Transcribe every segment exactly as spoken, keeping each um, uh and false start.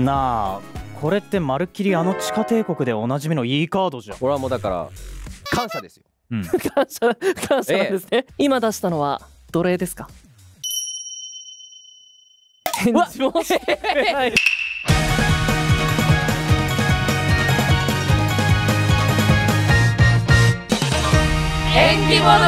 なあ、これってまるっきりあの地下帝国でおなじみの E カードじゃん。 俺はもうだから感謝ですよ。 うん、 感謝感謝なんですね。今出したのは奴隷ですか？返事もしてくれない。 縁起物語。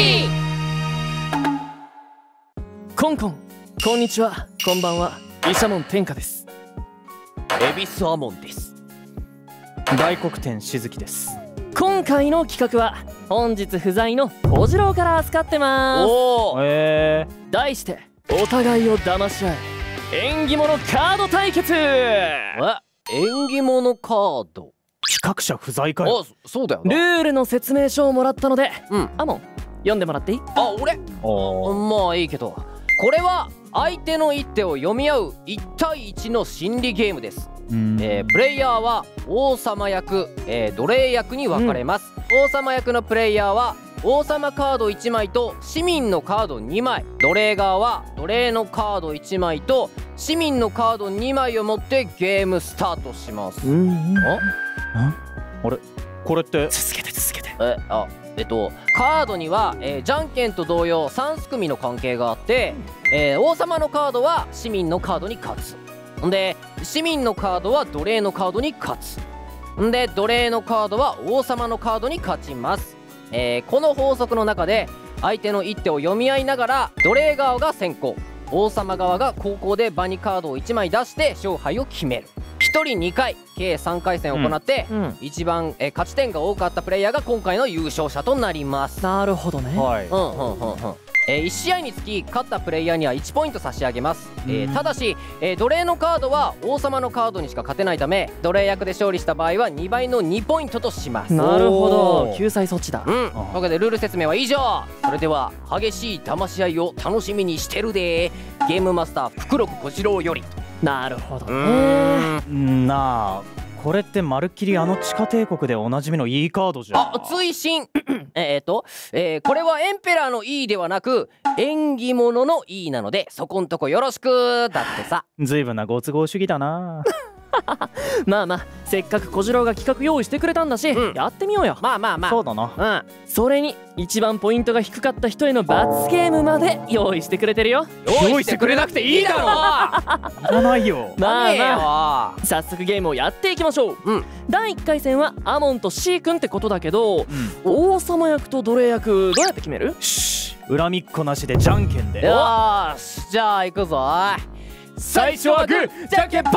コンコン、こんにちは、こんばんは、毘沙門天下です。 恵比寿アモンです。 大黒天しずきです。 今回の企画は本日不在の小次郎から預かってます。 おお、 えー、題してお互いを騙し合う縁起物カード対決。 え、縁起物カード企画者不在かよ。 あ、そうだよな。 ルールの説明書をもらったので、 うん、 アモン読んでもらっていい？ あ、俺まあいいけど、これは相手の一手を読み合ういち対いちの心理ゲームです。えー、プレイヤーは王様役、えー、奴隷役に分かれます。うん、王様役のプレイヤーは王様カードいちまいと市民のカードにまい、奴隷側は奴隷のカードいちまいと市民のカードにまいを持ってゲームスタートします。 うん、 ああれ、これって続けて続けて。 えあえっとカードには、えー、じゃんけんと同様さんすくみの関係があって、えー、王様のカードは市民のカードに勝つ。んで市民のカードは奴隷のカードに勝つ。んで奴隷のカードは王様のカードに勝ちます。えー、この法則の中で相手の一手を読み合いながら奴隷側が先行、王様側が後攻で場にカードをいちまい出して勝敗を決める。ひとりにかい計さんかい戦を行って、うんうん、一番、えー、勝ち点が多かったプレイヤーが今回の優勝者となります。 なるほどね。 はい。 うんうんうんうん。えー、いち試合につき勝ったプレイヤーにはいちポイント差し上げます。えー、ただし、えー、奴隷のカードは王様のカードにしか勝てないため、奴隷役で勝利した場合はにばいのにポイントとします。 なるほど、救済措置だ。 うん。というわけでルール説明は以上。それでは激しい騙し合いを楽しみにしてるでー。ゲームマスター福禄小次郎より。 なるほどね。 なあ、これってまるっきりあの地下帝国でおなじみの E カードじゃん。 あ、追伸えっと、えー、これはエンペラーの E ではなく縁起物の E なので、そこんとこよろしくだってさ。 ずいぶんなご都合主義だな。 まあまあ、せっかく小次郎が企画用意してくれたんだし、うん、やってみようよ。 まあまあまあ、 そうだな。 うん。 それに一番ポイントが低かった人への罰ゲームまで用意してくれてるよ。 用意してくれなくていいだろう。 いらないよ。 まあまあ、早速ゲームをやっていきましょう。うん、だいいっかい戦はアモンと C 君ってことだけど、うん、王様役と奴隷役どうやって決める？ し恨みっこなしでじゃんけんで。 よーし、じゃあ行くぞ。 最初はグー、じゃんけんポン。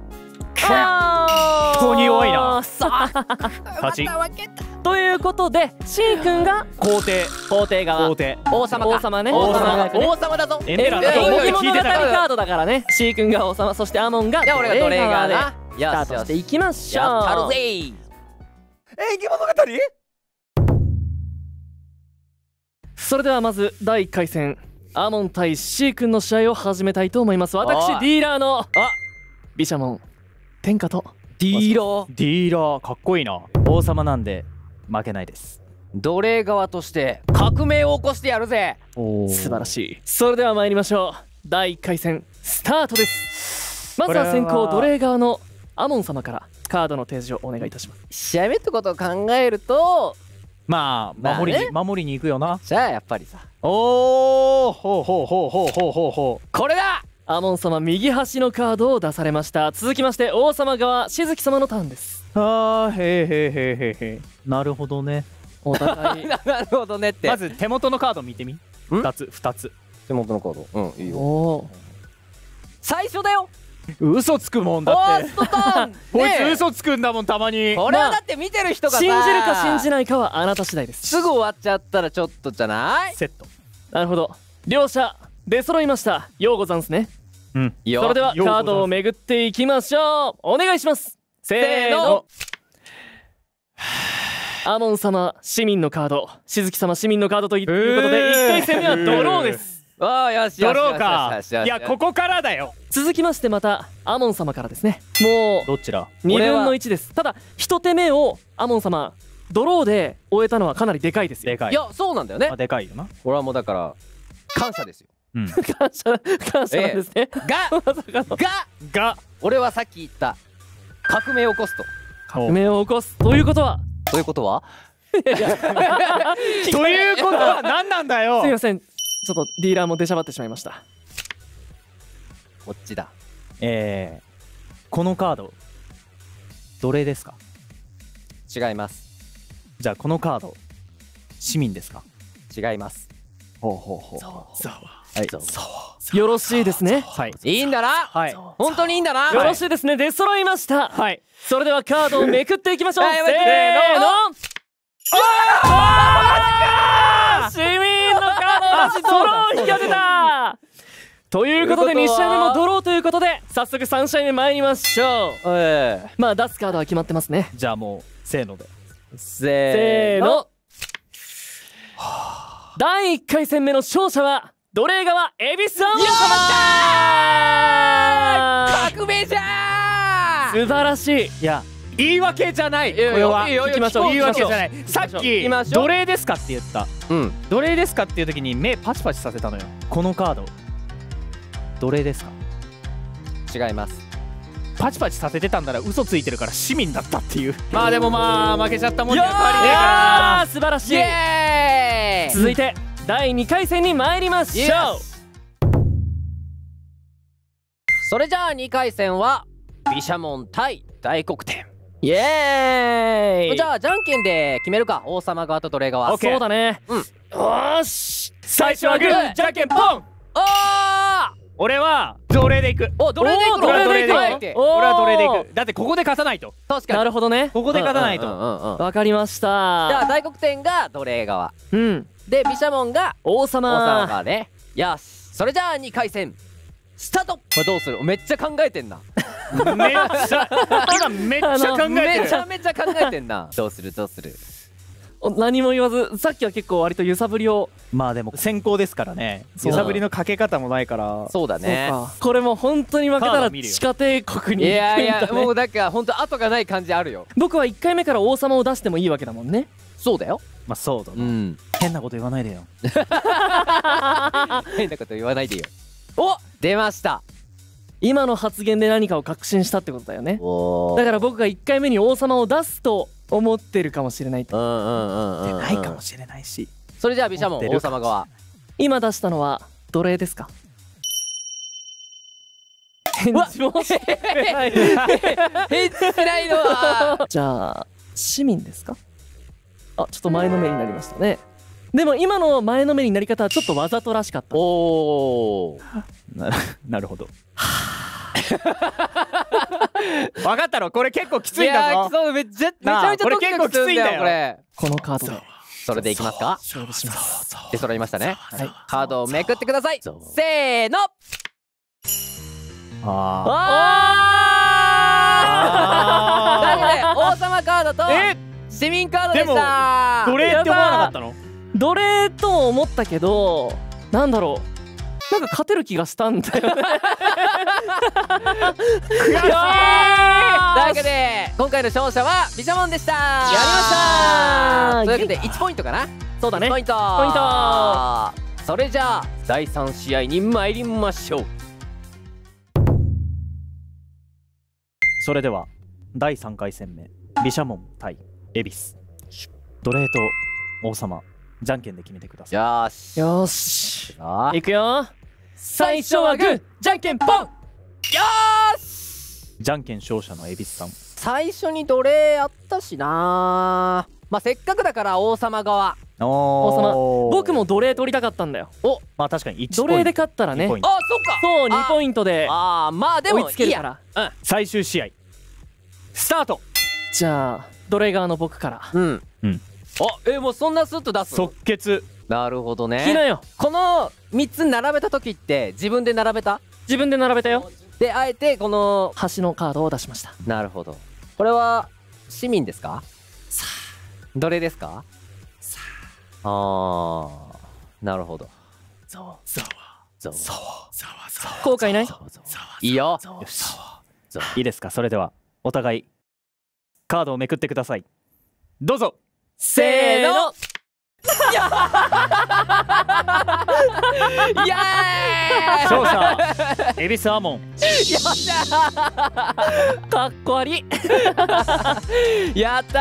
あー、 本当に弱いな。 勝ち。 ということで C 君が皇帝、 皇帝側、 皇帝、 王様か、 王様ね、 王様、王様だぞ。 エンペラーだと思って聞いてたから。 カードだからね。 C 君が王様、そしてアモンが奴隷側でスタートしていきましょう。 やったるぜ。 縁起物語。 それではまずだいいっかい戦、アモン対 C 君の試合を始めたいと思います。私ディーラーの毘沙門天下とディーラー。 ディーラーかっこいいな。王様なんで負けないです。 奴隷側として革命を起こしてやるぜ。 素晴らしい。それでは参りましょう。だいいっかい戦スタートです。まずは先行奴隷側のアモン様からカードの提示をお願いいたします。 試合目ってことを考えると、 まあ守りに、まあね、守りに行くよな。 じゃあやっぱりさ、 おお、ほうほうほうほうほうほうほう、 これだ。 アモン様右端のカードを出されました。続きまして王様側しずき様のターンです。 あー、へーへーへーへーへー、なるほどね。 お互いなるほどねって。 まず手元のカード見てみ。ふたつふたつ手元のカード。うん、いいよ。 お最初だよ。 嘘つくもんだって。 ファーストターンこいつ嘘つくんだもん、たまに。 これはだって見てる人がさ、 信じるか信じないかはあなた次第です。 すぐ終わっちゃったらちょっとじゃない？ セット。 なるほど、両者出揃いました。ようござんすね。 うん、 それではカードを巡っていきましょう。お願いします。せーの。アモン様市民のカード、しずき様市民のカードということで、いっかい戦目はドローです。 ああ、よしドローか。いや、ここからだよ。 続きましてまたアモン様からですね。もうどちらにぶんのいちです。ただ一手目をアモン様ドローで終えたのはかなりでかいですよ。 でかい。 いや、そうなんだよね。 でかいよな。 俺はもうだから感謝ですよ。 うん感謝感謝なんですね、 がまさかのがが俺はさっき言った革命を起こすと。 革命を起こすということはということはということは何なんだよ。 すいません、ちょっとディーラーも出しゃばってしまいました。 こっちだ。 えー、このカード奴隷ですか？ 違います。 じゃあこのカード市民ですか？ 違います。 ほうほうほう。はいよろしいですね。 はいいいんだな。 はい本当にいいんだな。 よろしいですね。出揃いました。 はい。 それではカードをめくっていきましょう。 はいせーの。あー市民のカード出しドロー引き当てた。ということでに試合目もドローということで早速さん試合目参りましょう。 ええまあ出すカードは決まってますね。 じゃあもうせーので。 せせーの。だいいっかい戦目の勝者は奴隷側恵比寿アモン様。 革命じゃー。 素晴らしい。 いや言い訳じゃない。こいいよれはいいよいいよ行きましょう。言い行きましょう訳じゃない。さっ行ききましょう奴隷ですかって言った。 うん。 奴隷ですかっていう時に目パチパチさせたのよ。このカード奴隷ですか？ 違います。 パチパチさせてたんなら嘘ついてるから市民だったっていう。まあでもまあ負けちゃったもんには変わりいないかやー素晴らしイい。 エーイ。 続いてだいにかい戦に参りましょう。 Yes それじゃあにかい戦は毘沙門対大黒天。 イエーイ。 じゃあじゃんけんで決めるか。王様側と奴隷側。 オッケーそうだね。 うんよーし。最初はグうんーじゃんけんポン。 おー俺は奴隷で行く。 お奴隷でいくの。 おー奴隷で行くはいおー俺は奴隷で行く。だってここで勝たないと。 確かに。 なるほどね。 ここで勝たないと。 うんうんうんうん。 わかりましじゃあた。 大黒天が奴隷側うん。 で毘沙門が王王様様。 側ね。よしそれじゃあにかい戦スタート。これどうする？めっちゃ考えてんな。 めっちゃ今めっちゃ考えてめる。 ちゃめちゃ考えてんな。どうするどうする。 お何も言わず、さっきは結構割と揺さぶりを。 まあでも先行ですからね。 そう揺さぶりのかけ方もないから。 そうだね。 そうか。これもう本当に負けたらカード見るよ地下帝国にいやい行くんだね。 やもうだから本当後がない感じあるよ。 僕はいっかいめから王様を出してもいいわけだもんね。 そうだよ。 まあそうだな。 ん。 変なこと言わないでよ。 変なこと言わないでよ。お出ました。 今の発言で何かを確信したってことだよね。 おだから僕がいっかいめに王様を出すと思ってるかもしれないと。 うんうんうんうん。 ないかもしれないし。 それじゃあ毘沙門王様側。 今出したのは奴隷ですか？返事もしてない。 返事しないのは。 じゃあ市民ですか？あ、ちょっと前のめりになりましたね。でも今の前のめりになり方はちょっとわざとらしかった。 おお。 ななるほど。分かったろ。これ結構きついんいやーだぞ。 そうめっちゃめちなあゃめちゃドキドキするんだよこれ。 このカードでそれでいきますか。 勝負します。 で揃いましたね。 はい。 カードをめくってください。せーの。 ああということで王様カードとえ市民カードでした。 奴隷って思わなかったの？ 奴隷と思ったけど、なんだろう。なんか勝てる気がしたんだよね。 というわけで今回の勝者は毘沙門でした。やりましたというわけでいちポイントかな。 そうだね。 ポイントポイント。 それじゃあだいさん試合に参りましょう。 それではだいさんかい戦目毘沙門対恵比寿。奴隷と王様じゃんけんで決めてください。 よーしよーし。 さあいくよ。最初はグー、じゃんけんポン。 よーしじゃんけん勝者の恵比寿さん。 最初に奴隷あったしな。まあせっかくだから王様側。 王王様、僕も奴隷取りたかったんだよ。 おまあ確かにいちポイント。 奴隷で勝ったらね。 にポイントあそっか。 そう、にポイントでああまあでも追いつけるから。 うん最終試合スタート。 じゃあ奴隷側の僕から。 うんうんあえもうそんなスッと出すの。 即決。 なるほど聞きなね。 よ。 このみっつ並べた時って自分で並べた自分で並べたよ。 であえてこの端のカードを出しました。 なるほど。これは市民ですか？さあ奴隷ですか？さああーなるほど。 そう。 ぞぞ後悔ない？ いいよ。 よしいいですか。それではお互いカードをめくってください。どうぞ。 せーの。よイエーイ。 勝者恵比寿アモン。 よっしゃー。 かっこ悪い。 やった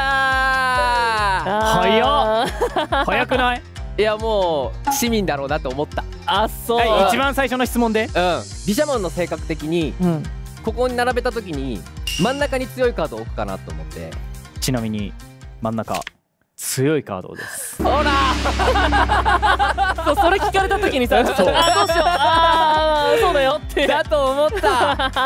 早っ。 早くない？ ー。いやもう市民だろうなと思った。 あ、そう。 はい、一番最初の質問で。 うん。毘沙門の性格的にうん。 ここに並べた時に真ん中に強いカードを置くかなと思って。 ちなみに真ん中強いカードです。 ほらそう、それ聞かれた時にさ、ちょっとあーどうしよう、あーそうだよって。 だと思った。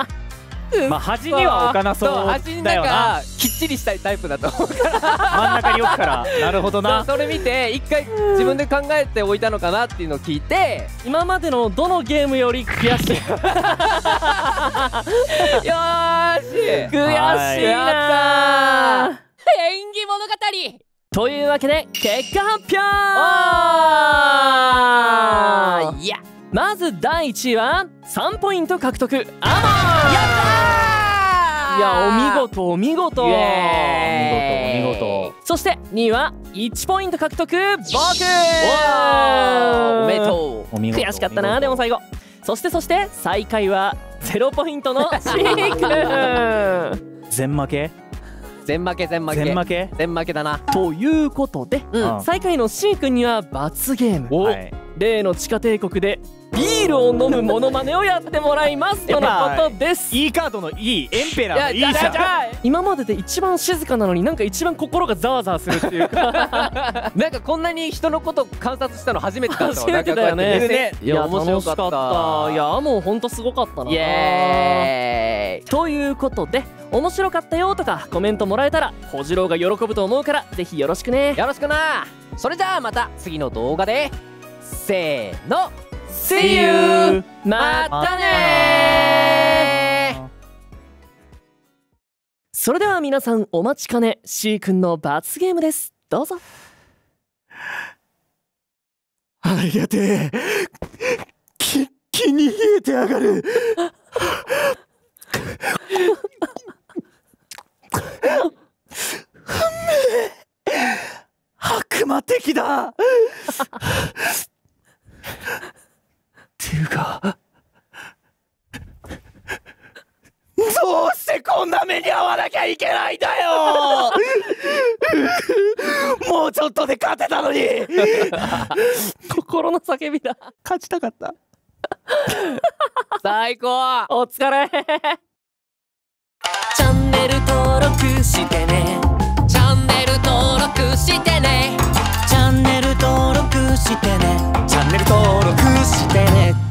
まあ端には置かなそう端になんだよな。 かきっちりしたいタイプだと思うから真ん中に置くから。なるほどな。 それ見て一回自分で考えておいたのかなっていうのを聞いて、 今までのどのゲームより悔しい。 よーし悔しいなやー。 縁起物語。 というわけで結果発表。 あーいやまずだいいちいはさんポイント獲得、アモン。 やったー。 いや、お見事お見事。 イエーイお見事お見事。 そしてにいはいちポイント獲得、僕。 おめでとお見事。 悔しかったな、でも最後。そしてそして最下位はゼロポイントのシー君。 全負け？ う。全負け全負け全負け？ 全負けだな。 ということで、 うん最下位の C 君には罰ゲーム、 はい。 例の地下帝国でビールを飲むモノマネをやってもらいますとのことです。 いいカードのいいエンペラーのいいじゃん。 今までで一番静かなのになんか一番心がざわざわするっていうかなんかこんなに人のこと観察したの初めてだったわ。 初めてだよねなんかこうやって見るいや面白楽しかった。 いやもうほんとすごかったな。 イエーイ。 ということで面白かったよとかコメントもらえたら小次郎が喜ぶと思うからぜひよろしくね。 よろしくな。それじゃあまた次の動画でせーの See you! またねー。それでは皆さんお待ちかね C 君の罰ゲームです。どうぞ。 ありがてえ。き気に冷えてやがる。悪魔的だ。っていうか、どうしてこんな目に遭わなきゃいけないんだよ。もうちょっとで勝てたのに。 心の叫びだ。 勝ちたかった。 最高。 お疲れ。 チャンネル登録してね。 チャンネル登録してね。 チャンネル登録してね。チャンネル登録してね。